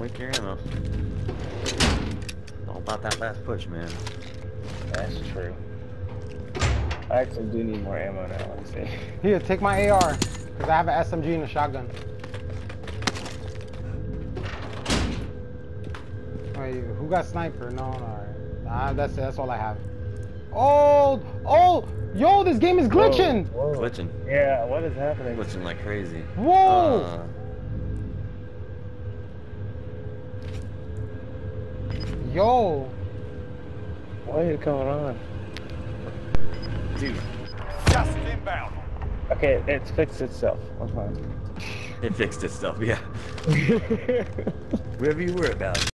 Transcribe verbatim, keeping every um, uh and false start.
wait for your ammo. All about that last push, man. That's true. I actually do need more ammo now. Let's see. Here, take my A R, because I have an S M G and a shotgun. Wait, who got sniper? No, no. Nah, that's that's all I have. Oh, oh, yo, this game is glitching. Whoa, whoa. Glitching. Yeah, what is happening? Glitching like crazy. Whoa. Uh, Yo. What is going on? dude. Just inbound. Okay, it's fixed itself. I'm fine. It fixed itself, yeah. Wherever you were about.